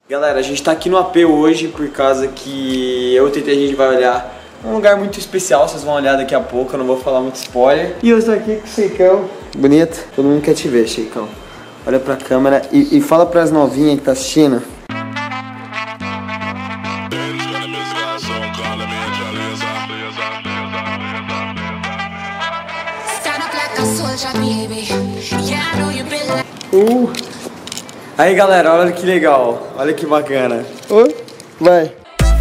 Galera, a gente tá aqui no AP hoje por causa que eu tentei, a gente vai olhar um lugar muito especial, vocês vão olhar daqui a pouco, eu não vou falar muito spoiler. E eu estou aqui com o Sheikão. Bonito, todo mundo quer te ver, Sheikão. Olha pra câmera e fala pras novinhas que tá assistindo. Aí galera, olha que legal, olha que bacana. Vai.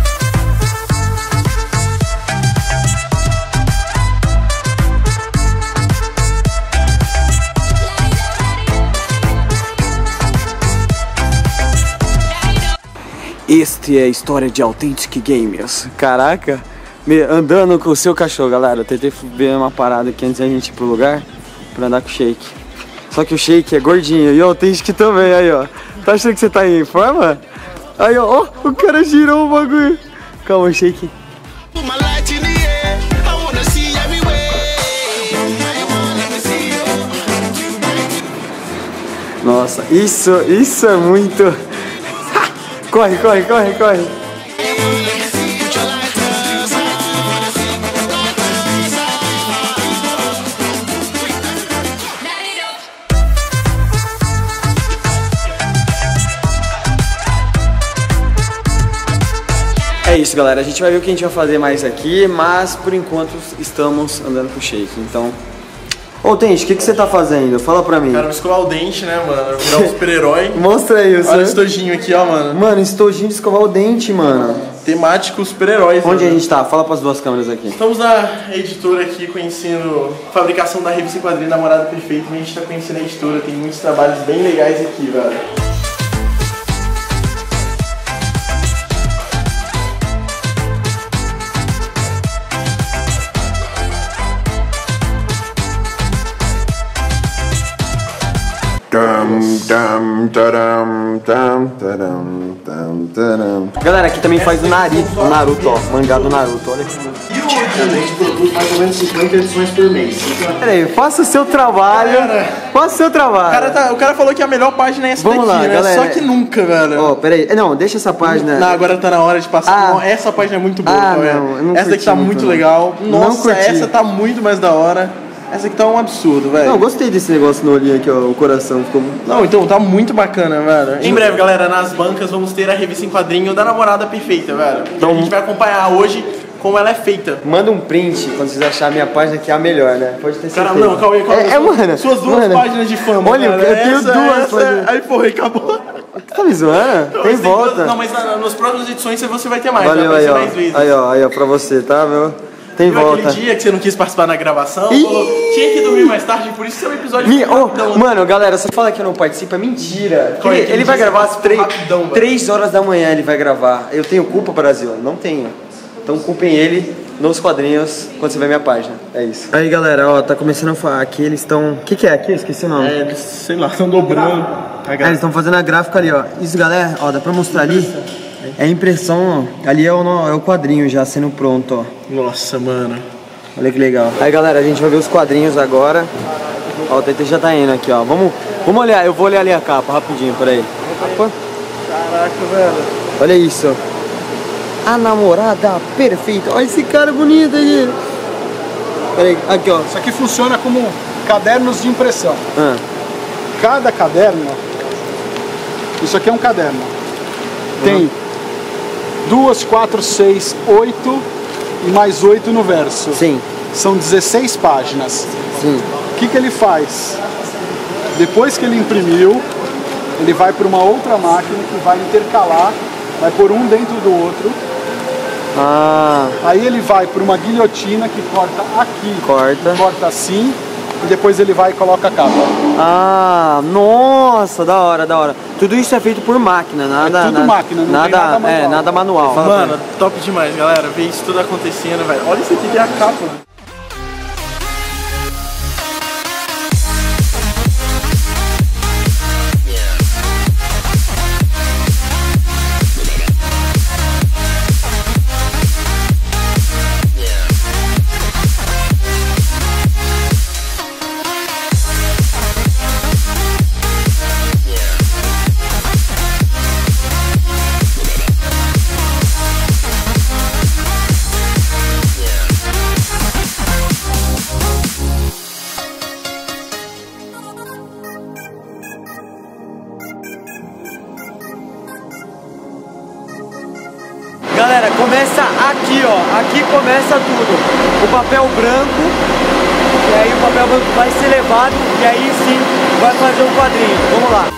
Este é a história de Authentic Gamers. Caraca, andando com o seu cachorro, galera. Eu tentei ver uma parada aqui antes da gente ir pro lugar pra andar com o Shake. Só que o Shake é gordinho e o Authentic também, aí ó. Tá achando que você tá em forma? Aí ó, o cara girou o bagulho. Calma, Shake. Nossa, isso é muito... Corre, corre, corre, corre. É isso, galera. A gente vai ver o que a gente vai fazer mais aqui, mas por enquanto estamos andando com o Shake, então... Ô, Tente, o que você tá fazendo? Fala pra mim. Cara, vou escovar o dente, né, mano? Virar um super-herói. Mostra aí, olha o estojinho aqui, ó, mano. Mano, estojinho de escovar o dente, mano. Temático super-heróis. Onde a gente tá? Fala pras duas câmeras aqui. Estamos na editora aqui, conhecendo a fabricação da revista em quadrinho Namorada Perfeita. A gente tá conhecendo a editora, tem muitos trabalhos bem legais aqui, velho. Galera, aqui também faz o Naruto, ó, mangá do Naruto, olha aqui. E hoje a gente produz mais ou menos 50 edições por mês. Peraí, faça o seu trabalho, faça o seu trabalho. O cara falou que a melhor página é essa Vamos daqui, lá, né? galera. Só que nunca, velho. Ó, peraí, não, deixa essa página. Não, agora tá na hora de passar. Não, essa página é muito boa, velho. Essa daqui tá muito legal. Nossa, essa tá muito mais da hora. Essa aqui tá um absurdo, velho. Não, gostei desse negócio no olhinho aqui, ó, o coração ficou... Não, então tá muito bacana, velho. Em breve, galera, nas bancas vamos ter a revista em quadrinho da Namorada Perfeita, velho. Então a gente vai acompanhar hoje como ela é feita. Manda um print quando vocês acharem a minha página que é a melhor, né? Pode ter certeza. Cara, não, calma aí. Mano. Suas duas páginas de fama. Olha, cara, eu tenho duas páginas. Aí, porra, acabou. Você tá me zoando? Não, tem volta. Duas, não, mas nas próximas edições você vai ter mais. Valeu, vai aí, ó. Mais vezes. Aí, ó, pra você, tá, meu? Tem volta. Aquele dia que você não quis participar na gravação, falou, tinha que dormir mais tarde, por isso seu episódio foi rapidão. Mano, galera, você fala que eu não participo, é mentira. Ele vai gravar às 3 horas da manhã, ele vai gravar. Eu tenho culpa, Brasil? Não tenho. Então culpem ele nos quadrinhos quando você ver minha página. É isso. Aí, galera, ó, tá começando a falar aqui, eles estão... O que é aqui? Eu esqueci o nome. Eles, sei lá, estão dobrando. Eles estão fazendo a gráfica ali, ó. Isso, galera, ó, dá pra mostrar ali. É a impressão, ó. Ali é o quadrinho já sendo pronto, ó. Nossa, mano. Olha que legal. Aí, galera, a gente vai ver os quadrinhos agora. Ó, o TT já tá indo aqui, ó. Vamos olhar, eu vou olhar ali a capa, rapidinho, peraí. Caraca, velho. Olha isso. A Namorada Perfeita. Olha esse cara bonito aí. Peraí, aqui, ó. Isso aqui funciona como cadernos de impressão. Cada caderno, isso aqui é um caderno. Tem 2, 4, 6, 8 e mais 8 no verso. Sim. São 16 páginas. Sim. O que ele faz? Depois que ele imprimiu, ele vai para uma outra máquina que vai intercalar, vai pôr um dentro do outro. Aí ele vai para uma guilhotina que corta aqui, corta assim, e depois ele vai e coloca a capa. Nossa, da hora, da hora. Tudo isso é feito por máquina, nada... É tudo máquina, não tem nada manual. Nada manual. Mano, top demais, galera, ver isso tudo acontecendo, velho. Olha isso aqui que é a capa. começa aqui, ó. Aqui começa tudo. O papel branco, e aí o papel branco vai ser levado, e aí sim vai fazer o quadrinho. Vamos lá.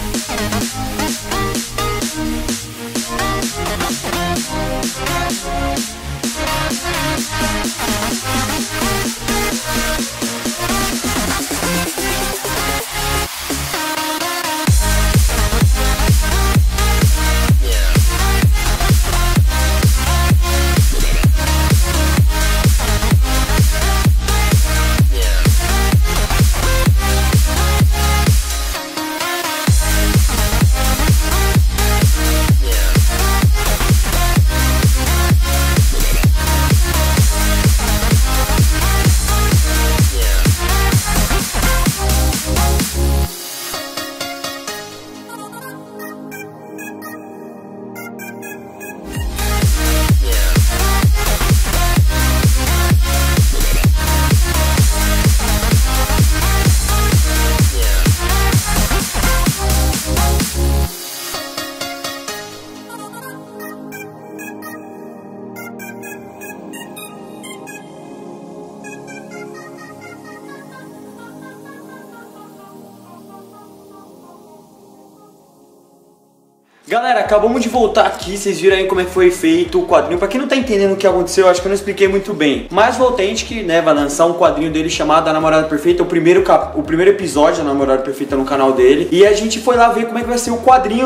Galera, acabamos de voltar aqui, vocês viram aí como é que foi feito o quadrinho. Pra quem não tá entendendo o que aconteceu, eu acho que eu não expliquei muito bem. Mas o Authentic, né, vai lançar um quadrinho dele chamado A Namorada Perfeita, o primeiro episódio da Namorada Perfeita no canal dele. E a gente foi lá ver como é que vai ser o quadrinho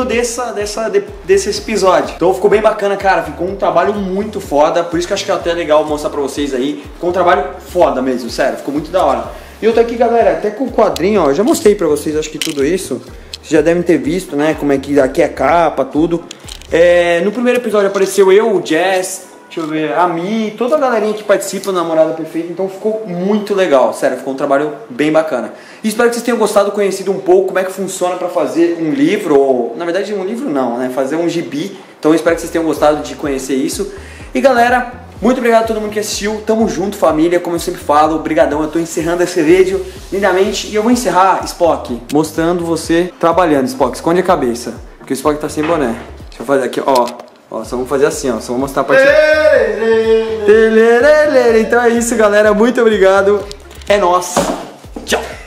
desse episódio. Então ficou bem bacana, cara, ficou um trabalho muito foda. Por isso que eu acho que é até legal mostrar pra vocês aí. Ficou um trabalho foda mesmo, sério, ficou muito da hora. E eu tô aqui, galera, até com o quadrinho, ó, eu já mostrei pra vocês, acho que tudo isso. Vocês já devem ter visto, né, como é que aqui é a capa, tudo. No primeiro episódio apareceu eu, o Jazz, deixa eu ver, a Mi, toda a galerinha que participa da Namorada Perfeita, então ficou muito legal, sério, ficou um trabalho bem bacana. E espero que vocês tenham gostado, conhecido um pouco como é que funciona pra fazer um livro, ou, na verdade um livro não, né, fazer um gibi. Então eu espero que vocês tenham gostado de conhecer isso. E galera, muito obrigado a todo mundo que assistiu, tamo junto família, como eu sempre falo, obrigadão, eu tô encerrando esse vídeo lindamente. E eu vou encerrar, Spock, mostrando você trabalhando, Spock, esconde a cabeça, porque o Spock tá sem boné. Deixa eu fazer aqui, ó, só vamos fazer assim, ó, só vou mostrar a parte... Então é isso galera, muito obrigado, é nóis, tchau!